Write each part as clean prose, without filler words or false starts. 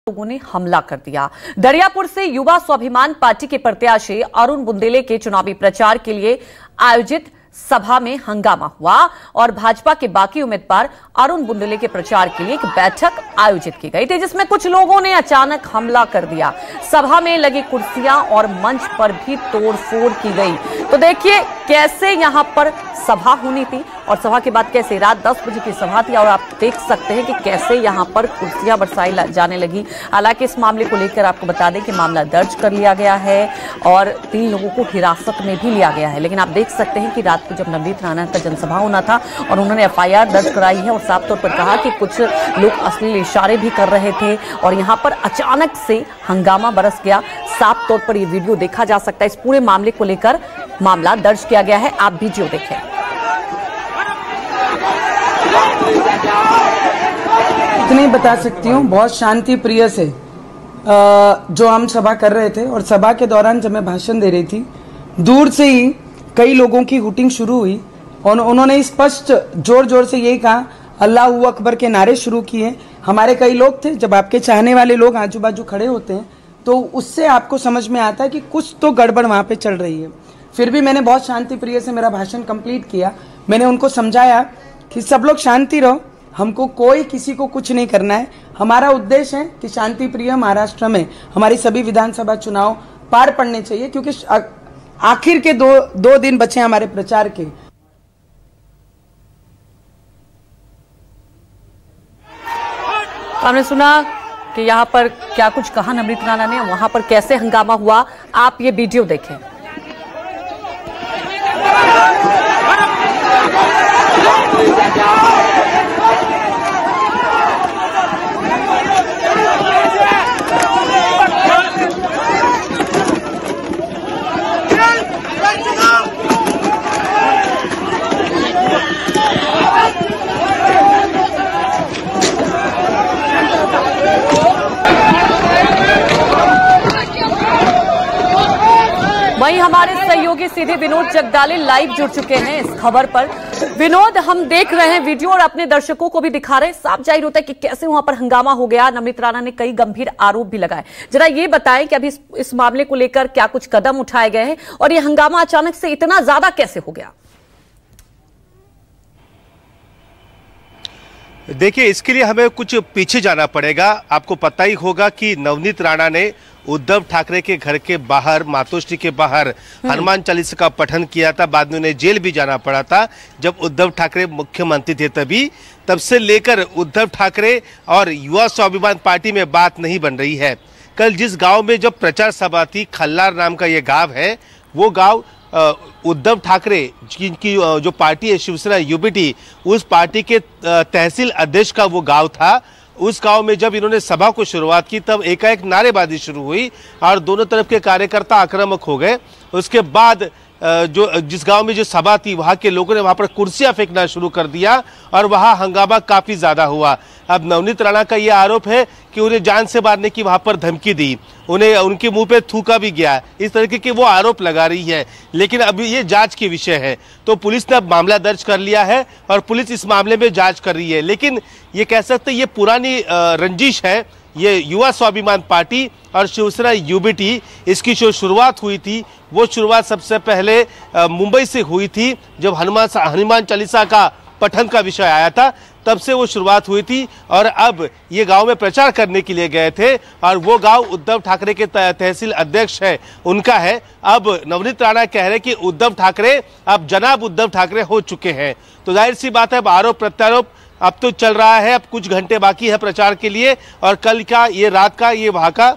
लोगों ने हमला कर दिया। दरियापुर से युवा स्वाभिमान पार्टी के प्रत्याशी अरुण बुंदेले के चुनावी प्रचार के लिए आयोजित सभा में हंगामा हुआ और भाजपा के बाकी उम्मीदवार अरुण बुंदेले के प्रचार के लिए एक बैठक आयोजित की गई थी, जिसमें कुछ लोगों ने अचानक हमला कर दिया। सभा में लगी कुर्सियां और मंच पर भी तोड़फोड़ की गई। तो देखिए कैसे यहां पर सभा होनी थी और सभा के बाद कैसे रात 10 बजे की सभा थी और आप देख सकते हैं कि कैसे यहां पर कुर्सियां बरसाई जाने लगी। हालांकि इस मामले को लेकर आपको बता दें कि मामला दर्ज कर लिया गया है और 3 लोगों को हिरासत में भी लिया गया है। लेकिन आप देख सकते हैं कि रात को जब नवनीत राणा का जनसभा होना था और उन्होंने FIR दर्ज कराई है और साफ तौर पर कहा कि कुछ लोग अश्लील इशारे भी कर रहे थे और यहां पर अचानक से हंगामा बरस गया। साफ तौर पर यह वीडियो देखा जा सकता है। इस पूरे मामले को लेकर मामला दर्ज किया गया है। आप वीडियो देखें। इतनी बता सकती हूँ, बहुत शांति प्रिय से जो हम सभा कर रहे थे और सभा के दौरान जब मैं भाषण दे रही थी, दूर से ही कई लोगों की हुटिंग शुरू हुई और उन्होंने स्पष्ट जोर जोर से यही कहा, अल्लाह अकबर के नारे शुरू किए। हमारे कई लोग थे, जब आपके चाहने वाले लोग आजू बाजू खड़े होते हैं तो उससे आपको समझ में आता है कि कुछ तो गड़बड़ वहां पे चल रही है। फिर भी मैंने बहुत शांति प्रिय से मेरा भाषण कंप्लीट किया। मैंने उनको समझाया कि सब लोग शांति रहो, हमको कोई किसी को कुछ नहीं करना है। हमारा उद्देश्य है कि शांति प्रिय महाराष्ट्र में हमारी सभी विधानसभा चुनाव पार पड़ने चाहिए, क्योंकि आखिर के दो दिन बचे हमारे प्रचार के। हमने सुना कि यहाँ पर क्या कुछ कहा नवनीत राणा ने, वहां पर कैसे हंगामा हुआ। आप ये वीडियो देखें। वहीं हमारे सहयोगी सीधे विनोद जगदाले लाइव जुड़ चुके हैं इस खबर पर। विनोद, हम देख रहे हैं वीडियो और अपने दर्शकों को भी दिखा रहे हैं। साफ जाहिर होता है कि कैसे वहां पर हंगामा हो गया। नवनीत राणा ने कई गंभीर आरोप भी लगाए। जरा ये बताएं कि अभी इस मामले को लेकर क्या कुछ कदम उठाए गए हैं और ये हंगामा अचानक से इतना ज्यादा कैसे हो गया? देखिए, इसके लिए हमें कुछ पीछे जाना पड़ेगा। आपको पता ही होगा कि नवनीत राणा ने उद्धव ठाकरे के घर के बाहर, मातोश्री के बाहर हनुमान चालीसा का पठन किया था। बाद में उन्हें जेल भी जाना पड़ा था जब उद्धव ठाकरे मुख्यमंत्री थे। तब से लेकर उद्धव ठाकरे और युवा स्वाभिमान पार्टी में बात नहीं बन रही है। कल जिस गांव में जब प्रचार सभा थी, खल्लार नाम का ये गांव है, वो गांव उद्धव ठाकरे जिनकी जो पार्टी है शिवसेना UBT, उस पार्टी के तहसील अध्यक्ष का वो गांव था। उस गांव में जब इन्होंने सभा को शुरुआत की तब एकाएक नारेबाजी शुरू हुई और दोनों तरफ के कार्यकर्ता आक्रामक हो गए। उसके बाद जिस गांव में जो सभा थी वहां के लोगों ने वहां पर कुर्सियां फेंकना शुरू कर दिया और वहां हंगामा काफी ज्यादा हुआ। अब नवनीत राणा का यह आरोप है कि उन्हें जान से मारने की वहां पर धमकी दी, उन्हें उनके मुंह पे थूका भी गया। इस तरीके के वो आरोप लगा रही है, लेकिन अभी ये जांच के विषय है। तो पुलिस ने अब मामला दर्ज कर लिया है और पुलिस इस मामले में जांच कर रही है। लेकिन ये कह सकते ये पुरानी रंजिश है। ये युवा स्वाभिमान पार्टी और शिवसेना UBT, इसकी जो शुरुआत हुई थी वो शुरुआत सबसे पहले मुंबई से हुई थी। जब हनुमान चालीसा का पठन का विषय आया था तब से वो शुरुआत हुई थी और अब ये गांव में प्रचार करने के लिए गए थे और वो गांव उद्धव ठाकरे के तहसील अध्यक्ष है, उनका है। अब नवनीत राणा कह रहे कि उद्धव ठाकरे अब जनाब उद्धव ठाकरे हो चुके हैं। तो जाहिर सी बात है, अब आरोप प्रत्यारोप अब तो चल रहा है। अब कुछ घंटे बाकी है प्रचार के लिए और कल का ये रात का ये वहां का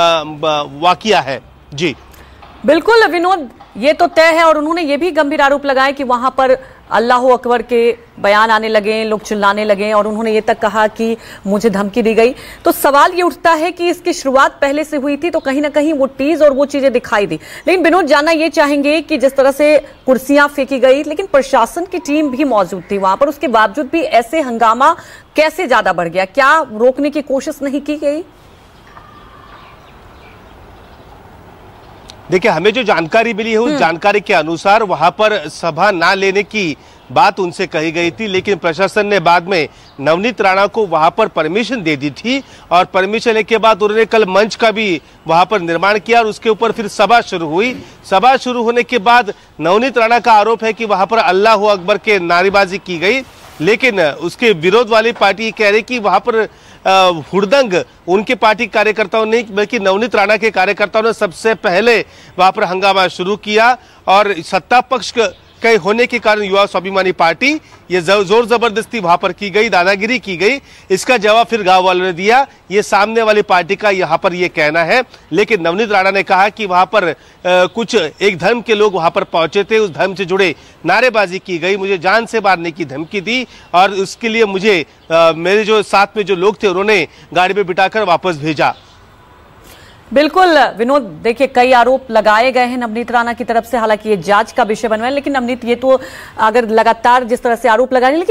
वाकया है। जी बिल्कुल विनोद, ये तो तय है और उन्होंने ये भी गंभीर आरोप लगाए कि वहां पर अल्लाह अकबर के बयान आने लगे, लोग चिल्लाने लगे और उन्होंने ये तक कहा कि मुझे धमकी दी गई। तो सवाल ये उठता है कि इसकी शुरुआत पहले से हुई थी तो कहीं ना कहीं वो टीज और वो चीजें दिखाई दी। लेकिन विनोद, जानना ये चाहेंगे कि जिस तरह से कुर्सियां फेंकी गई लेकिन प्रशासन की टीम भी मौजूद थी वहां पर, उसके बावजूद भी ऐसे हंगामा कैसे ज्यादा बढ़ गया? क्या रोकने की कोशिश नहीं की गई? देखिए, हमें जो जानकारी मिली है उस जानकारी के अनुसार वहां पर सभा ना लेने की बात उनसे कही गई थी, लेकिन प्रशासन ने बाद में नवनीत राणा को वहां पर परमिशन दे दी थी और परमिशन लेने के बाद उन्होंने कल मंच का भी वहां पर निर्माण किया और उसके ऊपर फिर सभा शुरू हुई। सभा शुरू होने के बाद नवनीत राणा का आरोप है कि वहां पर अल्लाह अकबर के नारेबाजी की गई, लेकिन उसके विरोध वाली पार्टी कह रही कि वहां पर हुड़दंग उनके पार्टी कार्यकर्ताओं ने बल्कि नवनीत राणा के कार्यकर्ताओं ने सबसे पहले वहां पर हंगामा शुरू किया और सत्ता पक्ष के होने के कारण युवा स्वाभिमानी पार्टी ये जोर जबरदस्ती वहां पर की गई, दादागिरी की गई। इसका जवाब फिर गांव वालों ने दिया। ये सामने वाली पार्टी का यहां पर ये कहना है, लेकिन नवनीत राणा ने कहा कि वहां पर कुछ एक धर्म के लोग वहां पर पहुंचे थे, उस धर्म से जुड़े नारेबाजी की गई, मुझे जान से मारने की धमकी दी और उसके लिए मुझे मेरे जो साथ में जो लोग थे उन्होंने गाड़ी में बिठाकर वापस भेजा। बिल्कुल विनोद, देखिए कई आरोप लगाए गए हैं नवनीत राणा की तरफ से, हालांकि ये जांच का विषय बन रहा है, लेकिन नवनीत ये तो अगर लगातार जिस तरह से आरोप लगा रहे हैं